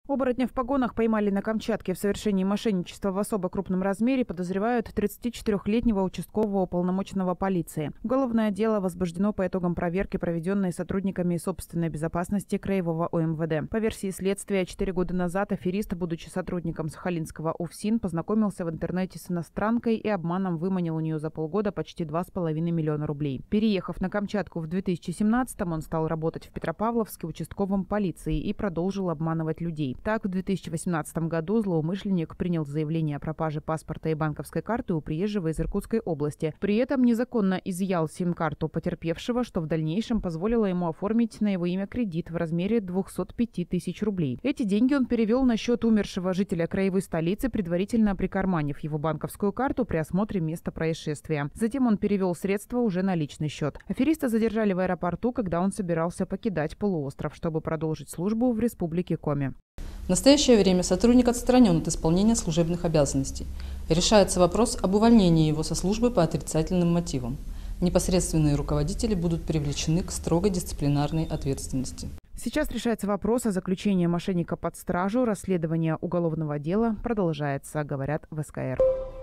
Оборотня в погонах поймали на Камчатке. В совершении мошенничества в особо крупном размере подозревают 34-летнего участкового уполномоченного полиции. Уголовное дело возбуждено по итогам проверки, проведенной сотрудниками собственной безопасности Краевого ОМВД. По версии следствия, 4 года назад аферист, будучи сотрудником Сахалинского УФСИН, познакомился в интернете с иностранкой и обманом выманил у нее за полгода почти 2,5 миллиона рублей. Переехав на Камчатку в 2017-м, он стал работать в Петропавловске участковым полиции и продолжил обманывать людей. Так, в 2018 году злоумышленник принял заявление о пропаже паспорта и банковской карты у приезжего из Иркутской области. При этом незаконно изъял сим-карту потерпевшего, что в дальнейшем позволило ему оформить на его имя кредит в размере 205 тысяч рублей. Эти деньги он перевел на счет умершего жителя краевой столицы, предварительно прикарманив его банковскую карту при осмотре места происшествия. Затем он перевел средства уже на личный счет. Афериста задержали в аэропорту, когда он собирался покидать полуостров, чтобы продолжить службу в Республике Коми. В настоящее время сотрудник отстранен от исполнения служебных обязанностей. Решается вопрос об увольнении его со службы по отрицательным мотивам. Непосредственные руководители будут привлечены к строгой дисциплинарной ответственности. Сейчас решается вопрос о заключении мошенника под стражу. Расследование уголовного дела продолжается, говорят в СКР.